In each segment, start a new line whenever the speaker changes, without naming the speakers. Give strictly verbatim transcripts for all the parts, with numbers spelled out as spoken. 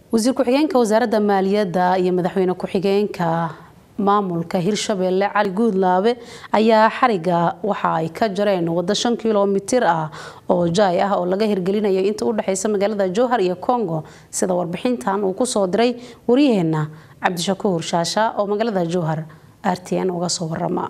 wasiir ku-xigeenka wasaaradda maaliyadda iyo madaxweyne ku-xigeenka maamulka Hirshabelle Cali Guudlaabe ayaa xariga waxa ay ka jareen wada shan kiiloomitir ah oo jaay ah oo laga hirgelinayo inta u dhaxaysa magaalada Jowhar iyo Congo sida warbixintan uu ku soo diray wariyaheena Cabdishakuur Shaasha oo magaalada Jowhar R T N uga soo warama.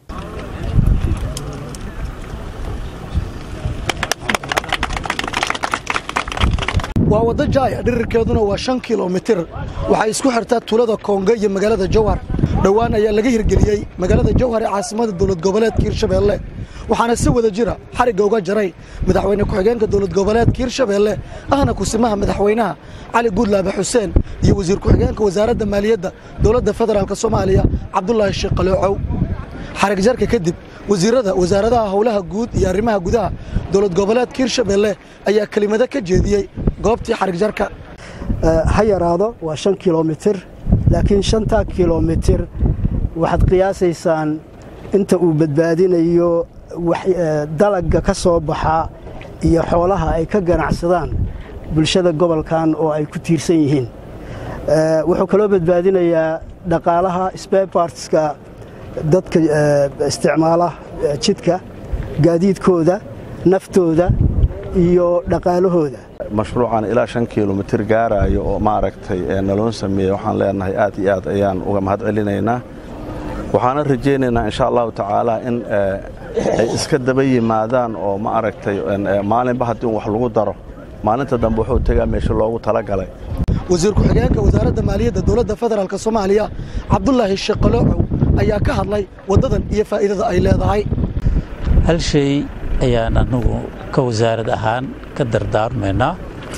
waa wada jaay dhirirkeeduna waa shan kiiloomitir waxa isku xirtaa tuulada Congo iyo magaalada Jowhar dhawaan ayaa laga hirgeliyay magaalada Jowhar ee caasimada dawlad goboleedka Hirshabelle waxaana si wada jira xariga uga jaray madaxweyne ku-xigeenka dawlad goboleedka Hirshabelle ahna kusimaha madaxweynaha Cali Guudlaabe Xuseen iyo wasiir ku-xigeenka wasaaradda maaliyadda dawladda federaalka Soomaaliya Cabdullaahi Sheekh Qaloocow xarig jarka kadib wasiirada wasaaradaha howlaha guud iyo arrimaha gudaha dawlad goboleedka Hirshabelle ayaa kalimada ka jeediyay goobtii xarig jarka
ha yaraado waa shan kiiloomitir laakiin shanta kiiloomitir waxaad qiyaasaysaan inta uu badbaadinayo dalagga ka soo baxa iyo xoolaha ay ka ganacsadaan bulshada gobolkan oo ay ku tiirsan yihiin wuxuu kaloo badbaadinayaa dhaqaalaha spare partska dadka isticmaala jidka gaadiidkooda naftooda iyo dhaqaalahooda
mashruucan ilaa shan kiiloomitir gaarayo oo ma aragtay naloon sameeyay waxaan leenahay aad iyo aad ayaan uga mahad celinaynaa waxaana rajaynaynaa insha Allah tacaala in ay iska daba yimaadaan oo ma aragtay maalinba haddii wax lagu daro maalinta dambe wuxuu tagaa meesha loogu tala galay
wasiir ku-xigeenka wasaaradda maaliyadda dawladda federaalka Soomaaliya Cabdullaahi Sheekh Qaloocow ayaa ka hadlay wadadan iyo faa'iidada ay leedahay
hal shay ayaan anagu ka wasaarad ahaan ka dardaarmaynaa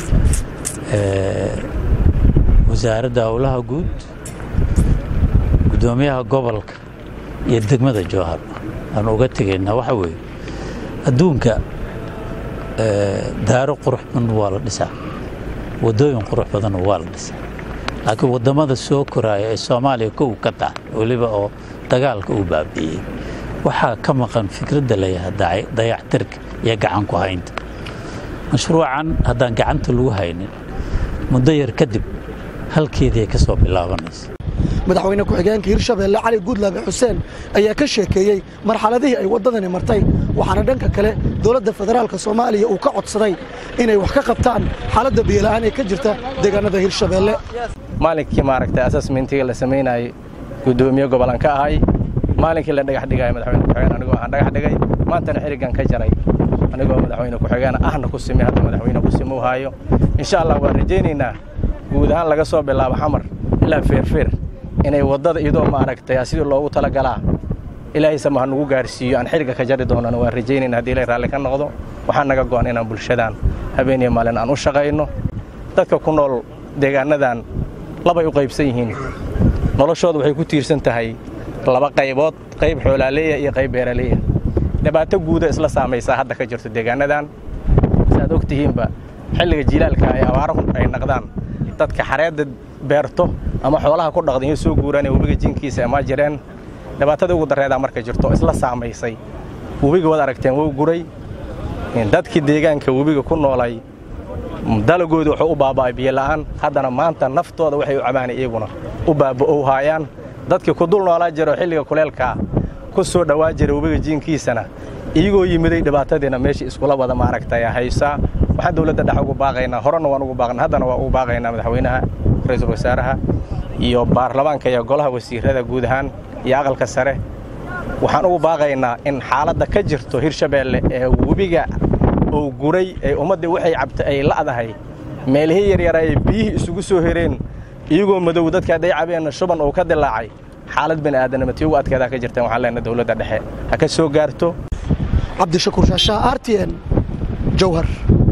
wasaaradda howlaha guud gudoomiyaha gobolka iyo degmada Jowhar aan uga tegaynaa waxa weeye adduunka daaro qurux badan waa la dhisaa wadooyin qurux badan waa la dhisaa laakiin wadamada soo koraya ee Soomaaliya kow ka tahay waliba oo dagaalka u baabi'iyay waxaa ka maqan fikradda la yiraahdo dayactirka iyo gacan ku haynta mashruucan haddaan gacanta lagu haynin muddo yar kadib halkeedii ka soo bilaabanaysa
madaxweyne ku-xigeenka Hirshabelle Cali Guudlaabe Xuseen ayaa ka sheekeeyay marxaladihii ay wadadani martay waxaana dhanka kale dawladda federaalka Soomaaliya uu ka codsaday inay wax ka qabtaan xaaladda biyo la'aan ee ka jirta deegaanada Hirshabelle
maalinkii maaragtay assessmentiga la sameeyay gudoomiye gobolka ahay maalinkii la dhagax dhigay madaxweyne ku-xigeen anigoo aan dhagax dhigay maantana xirigan ka jaray anigoo madaxweyne ku-xigeen ahna ku simay hadda madaxweyne ku simoo haayo insha Allah waan rajaynaynaa guud ahaan laga soo bilaabo xamar ilaa feerfeer inay wadada idoo ma aragtay sidii loogu tala galaa ilaahay samaha nagu gaarsiiyo aan xiriga ka jari doonana waan rajaynaynaa hadii ilaahay raalli ka noqdo waxaan naga go'an inaan bulshadan habeenimo maalin aan u shaqayno dadka ku nool deegaanadan laba ay u qaybsan yihiin noloshoodu waxay ku tiirsan tahay laba qaybood qayb xoolaaleeya iyo qayb beeraleeya dhibaato guud isla saamaysa hadda ka jirto deegaanadan saad ogtihiinba xilliga jilaalka ay abaaro ay naqdaan dadka xareedda beerto ama xoolaha ku dhaqdan soo guuraan webiga jinkiisa ma jireen dhibaatada ugu dareeda marka jirto isla saamaysay webiga wada aragteen wuu guray in dadkii deegaanka webiga ku noolay dalagoodu wuxuu u baaba'ay biyo la'aan haddana maanta naftooda waxay u cabaanay iyaguna u baaba'o hayaan dadkii ku dul noolaa jiro xilliga kuleelka ku soo dhawaa jiray webiga jinkiisana iyagoo yimiday dhibaatadina meeshii iskula wada ma aragtay haysa waxaan dawladda dhax ugu baaqaynaa horena waan ugu baaqnaa haddana waa ugu baaqaynaa madaxweynaha ra'iisul wasaaraha iyo baarlamaanka iyo golaha wasiirada guud ahaan iyo aqalka sare waxaan ugu baaqaynaa in xaaladda ka jirto Hirshabelle ee webiga oo guray ee ummadda waxay cabtay ay la'dahay meelihii yar yar ay biyo isugu soo hereen iyagoo madow dadka ay cabeen shuban oo ka dilaacay xaalad bani aadanimo tii ugu adkeeda ka jirta waxaan leenahay dawladda dhexe ha ka soo gaarto
Cabdishakuur Shaasha R T N Jowhar.